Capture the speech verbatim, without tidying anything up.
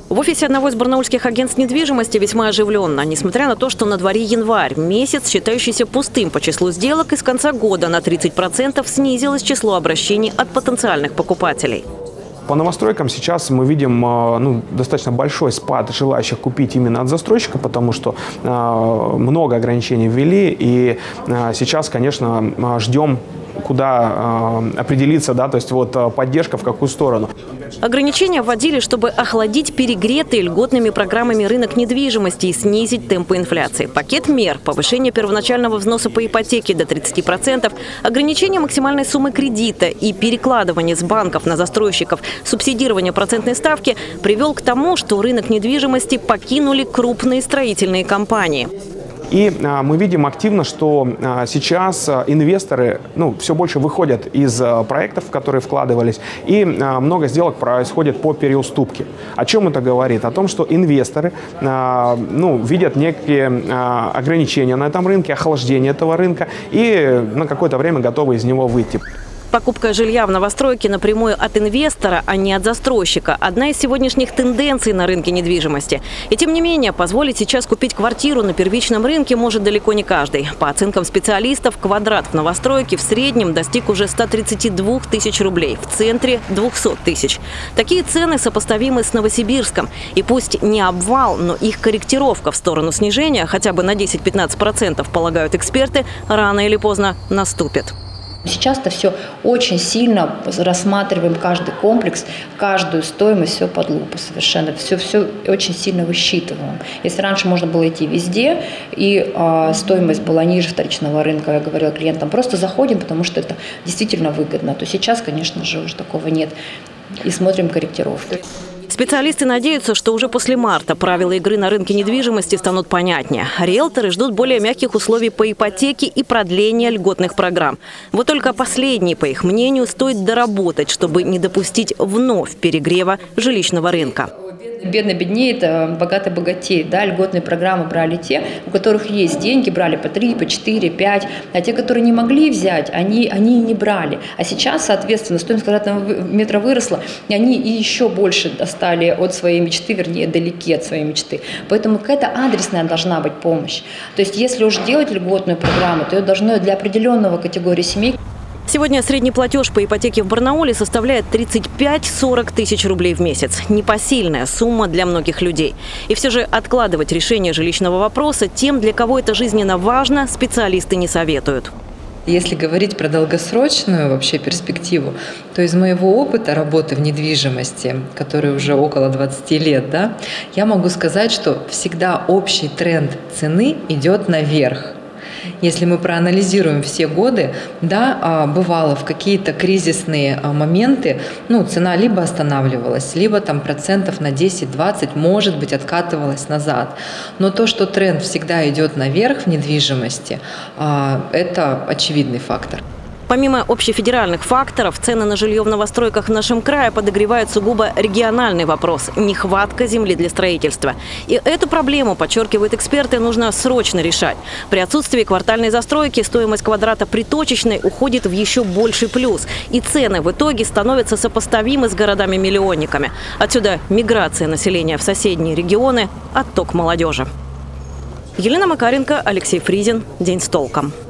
В офисе одного из барнаульских агентств недвижимости весьма оживленно. Несмотря на то, что на дворе январь, месяц, считающийся пустым по числу сделок, и с конца года на тридцать процентов снизилось число обращений от потенциальных покупателей. По новостройкам сейчас мы видим ну, достаточно большой спад желающих купить именно от застройщика, потому что э, много ограничений ввели, и э, сейчас, конечно, ждем, куда э, определиться, да, то есть вот поддержка в какую сторону. Ограничения вводили, чтобы охладить перегретый льготными программами рынок недвижимости и снизить темпы инфляции. Пакет мер, повышение первоначального взноса по ипотеке до тридцати процентов, ограничение максимальной суммы кредита и перекладывание с банков на застройщиков субсидирование процентной ставки привел к тому, что рынок недвижимости покинули крупные строительные компании. И а, мы видим активно, что а, сейчас а, инвесторы ну, все больше выходят из а, проектов, в которые вкладывались, и а, много сделок происходит по переуступке. О чем это говорит? О том, что инвесторы а, ну, видят некие а, ограничения на этом рынке, охлаждение этого рынка, и на какое-то время готовы из него выйти. Покупка жилья в новостройке напрямую от инвестора, а не от застройщика – одна из сегодняшних тенденций на рынке недвижимости. И тем не менее, позволить сейчас купить квартиру на первичном рынке может далеко не каждый. По оценкам специалистов, квадрат в новостройке в среднем достиг уже ста тридцати двух тысяч рублей, в центре – двухсот тысяч. Такие цены сопоставимы с Новосибирском. И пусть не обвал, но их корректировка в сторону снижения хотя бы на десять-пятнадцать процентов, полагают эксперты, рано или поздно наступит. Сейчас-то все очень сильно рассматриваем каждый комплекс, каждую стоимость, все под лупу совершенно, все, все очень сильно высчитываем. Если раньше можно было идти везде, и э, стоимость была ниже вторичного рынка, я говорила клиентам, просто заходим, потому что это действительно выгодно, то сейчас, конечно же, уже такого нет, и смотрим корректировки. Специалисты надеются, что уже после марта правила игры на рынке недвижимости станут понятнее. Риэлторы ждут более мягких условий по ипотеке и продления льготных программ. Вот только последние, по их мнению, стоит доработать, чтобы не допустить вновь перегрева жилищного рынка. Бедный беднеет, богатый богатеет. Да, льготные программы брали те, у которых есть деньги, брали по три, по четыре, пять. А те, которые не могли взять, они, они не брали. А сейчас, соответственно, стоимость квадратного метра выросла, и они и еще больше достали от своей мечты, вернее, далеки от своей мечты. Поэтому какая-то адресная должна быть помощь. То есть, если уж делать льготную программу, то ее должно для определенного категории семей. Сегодня средний платеж по ипотеке в Барнауле составляет тридцать пять — сорок тысяч рублей в месяц. Непосильная сумма для многих людей. И все же откладывать решение жилищного вопроса тем, для кого это жизненно важно, специалисты не советуют. Если говорить про долгосрочную вообще перспективу, то из моего опыта работы в недвижимости, который уже около двадцати лет, да, я могу сказать, что всегда общий тренд цены идет наверх. Если мы проанализируем все годы, да, бывало в какие-то кризисные моменты, ну, цена либо останавливалась, либо там процентов на десять-двадцать, может быть, откатывалась назад. Но то, что тренд всегда идет наверх в недвижимости, это очевидный фактор. Помимо общефедеральных факторов, цены на жилье в новостройках в нашем крае подогревает сугубо региональный вопрос – нехватка земли для строительства. И эту проблему, подчеркивают эксперты, нужно срочно решать. При отсутствии квартальной застройки стоимость квадрата при точечной уходит в еще больший плюс. И цены в итоге становятся сопоставимы с городами-миллионниками. Отсюда миграция населения в соседние регионы, отток молодежи. Елена Макаренко, Алексей Фризин. День с толком.